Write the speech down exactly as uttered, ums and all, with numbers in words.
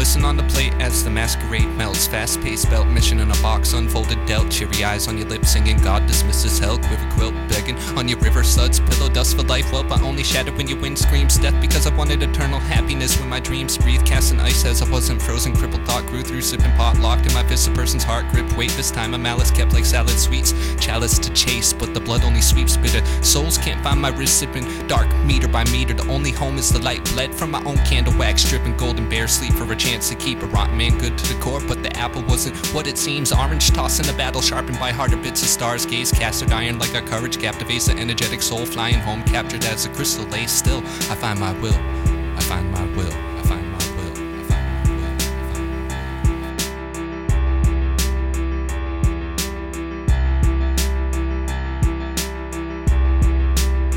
Listen on the plate as the masquerade melts. Fast-paced belt, mission in a box, unfolded dealt. Cheery eyes on your lips singing God dismisses hell. Quiver quilt begging on your river suds. Pillow dust for life, well, I only shattered when your wind screams death. Because I wanted eternal happiness when my dreams breathe. Casting ice as I wasn't frozen. Crippled thought grew through sipping pot. Locked in my fist, a person's heart gripped. Wait, this time a malice kept like salad sweets. Chalice to chase, but the blood only sweeps bitter. Souls can't find my wrist sipping dark meter by meter. The only home is the light bled from my own candle wax. Dripping golden bear sleep for a chance to keep a rotten man good to the core. But the apple wasn't what it seems. Orange tossed in the battle, sharpened by harder bits of stars. Gaze castered iron like our courage captivates the energetic soul. Flying home captured as a crystal lay still. I find my will, I find my will.